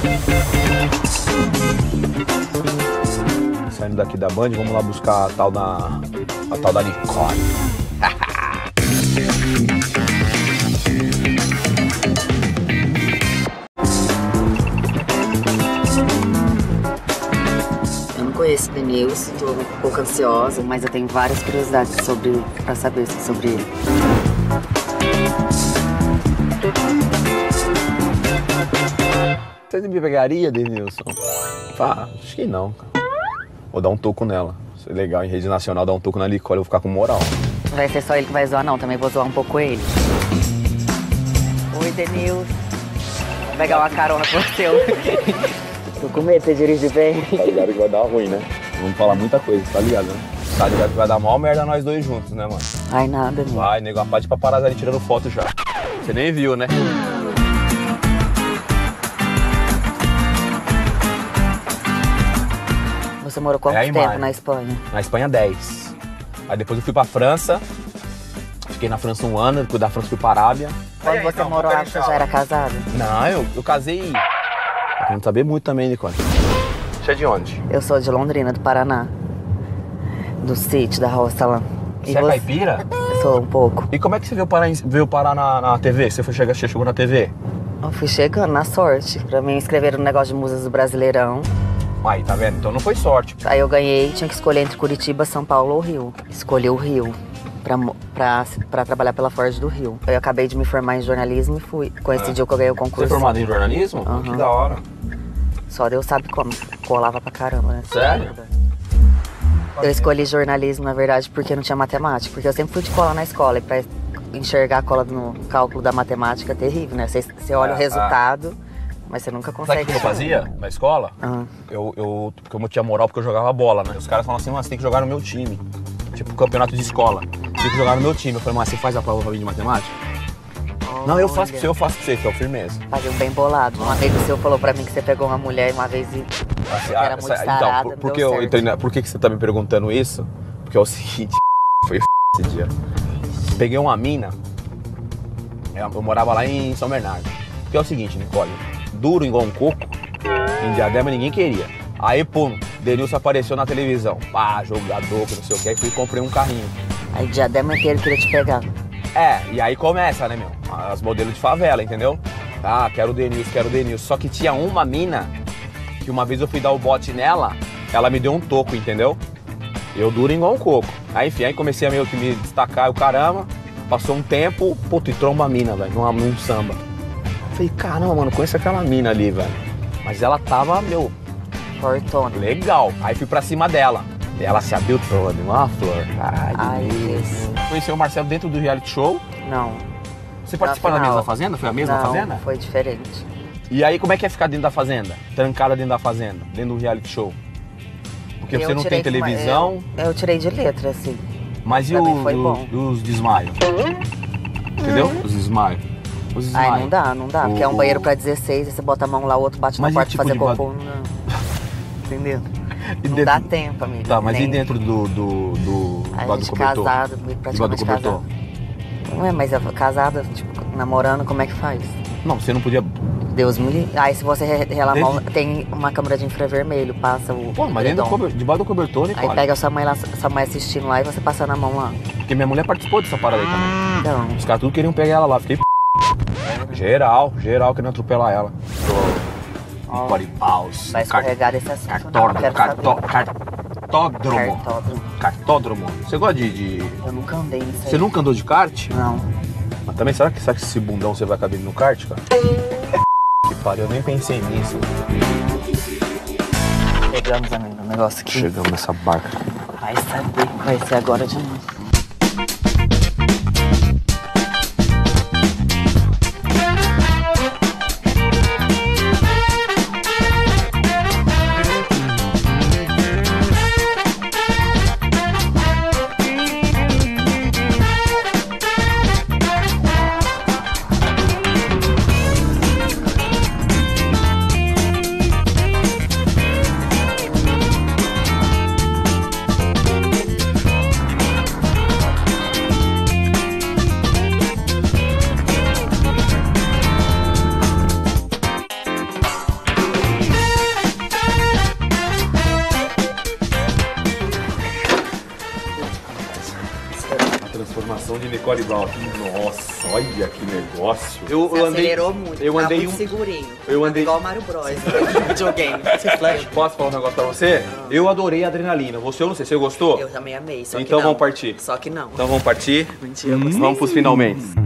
Saindo daqui da Band, vamos lá buscar a tal da Nicole. Eu não conheço o Denilson, tô um pouco ansiosa, mas eu tenho várias curiosidades pra saber sobre ele. Você me pegaria, Denilson? Ah, acho que não, cara. Vou dar um toco nela. Isso é legal, em rede nacional, dar um toco na Nicole, eu vou ficar com moral. Não vai ser só ele que vai zoar, não. Também vou zoar um pouco ele. Oi, Denilson. Vou pegar uma carona com o seu. Tô com medo, você dirige bem. Tá ligado que vai dar ruim, né? Vamos falar muita coisa, tá ligado, né? Tá ligado que vai dar maior merda nós dois juntos, né, mano? Ai, nada, né? Vai, nego, a parte de paparazzi ali tirando foto já. Você nem viu, né? Você morou quanto tempo na Espanha? Na Espanha, 10. Aí depois eu fui pra França. Fiquei na França 1 ano, depois da França fui pra Arábia. Quando você morou lá, você já era casado? Não, eu casei... Eu quero saber muito também, Nicole. Você é de onde? Eu sou de Londrina, do Paraná. Do sítio, da roça lá. Você é caipira? Eu sou um pouco. E como é que você veio parar na TV? Você chegou na TV? Eu fui chegando, na sorte. Pra mim, escreveram um negócio de musas do Brasileirão. Aí, tá vendo? Então não foi sorte. Aí eu ganhei, tinha que escolher entre Curitiba, São Paulo ou Rio. Escolhi o Rio pra trabalhar pela Ford do Rio. Eu acabei de me formar em jornalismo e fui. Coincidiu que eu ganhei o concurso. Você é formado em jornalismo? Uhum. Que da hora. Só Deus sabe como. Colava pra caramba, né? Sério? Eu escolhi jornalismo, na verdade, porque não tinha matemática. Porque eu sempre fui de cola na escola. E pra enxergar a cola no cálculo da matemática é terrível, né? Você olha o resultado... Mas você nunca consegue. Sabe o que eu fazia na escola? Porque eu não tinha moral, porque eu jogava bola, né? Os caras falam assim, mas você tem que jogar no meu time. Tipo, campeonato de escola. Tem que jogar no meu time. Eu falei, mas você faz a prova pra mim de matemática? Não, eu faço pra você, que é o firmeza. Fazer um bem bolado. Um amigo seu falou pra mim que você pegou uma mulher uma vez e era muito sarada, então, por que você tá me perguntando isso? Porque é o seguinte, foi esse dia. Peguei uma mina, eu morava lá em São Bernardo. Que é o seguinte, Nicole, duro igual um coco, em Diadema ninguém queria. Aí, pum, Denilson apareceu na televisão. Pá, jogador, que não sei o que, aí fui e comprei um carrinho. Aí Diadema inteiro queria te pegar. E aí começa, né, meu? As modelos de favela, entendeu? Ah, quero o Denilson. Só que tinha uma mina, que uma vez eu fui dar o bote nela, ela me deu um toco, entendeu? Eu duro igual um coco. Aí, enfim, aí comecei a meio que me destacar, o caramba. Passou um tempo, puto, e tromba a mina, velho, num samba. Falei, caramba, mano, conheço aquela mina ali, velho. Mas ela tava, meu... Fortuna. Legal. Aí fui pra cima dela. E ela se abriu toda, uma flor. Ai, Deus. Conheceu o Marcelo dentro do reality show? Não. Você participou da mesma fazenda? Foi a mesma fazenda? Não, foi diferente. E aí, como é que é ficar dentro da fazenda? Trancada dentro da fazenda, dentro do reality show? Porque você não tem televisão... Eu tirei de letra, assim. Mas e os desmaios? Entendeu? Os desmaios. Ai, não dá, porque é um banheiro pra 16, aí você bota a mão lá, o outro bate na porta pra fazer cocô, não. Entendeu? Não dá tempo, amigo. Tá, mas e dentro do a gente casado, praticamente casado. Ué, mas casada, tipo, namorando, como é que faz? Não, você não podia... Deus me livre. Aí se você relar a mão, tem uma câmera de infravermelho, passa o... Pô, mas debaixo do cobertor, né, Aí pega a sua mãe lá, sua mãe assistindo lá e você passa na mão lá. Porque minha mulher participou dessa parada aí também. Então. Os caras tudo queriam pegar ela lá, fiquei Geral querendo atropelar ela. Nicole Paus. Vai escorregar desse assunto. Cartódromo. Você gosta de... Eu nunca andei nisso aí. Você nunca andou de kart? Não. Mas também, será que esse bundão você vai caber no kart, cara? Que pariu, eu nem pensei nisso. Chegamos, amigo, no negócio aqui. Chegamos nessa barca. Vai saber, vai ser agora de novo. som de Nicole Brown. Nossa, olha que negócio. Você acelerou muito, eu andei muito segurinho. Eu andei igual o Mario Bros. Videogame. Posso falar um negócio pra você? Eu adorei a adrenalina. Você, eu não sei, você gostou? Eu também amei, só então que não. Vamos partir. Só que não. Então vamos partir. Mentira, Vamos pros finalmente.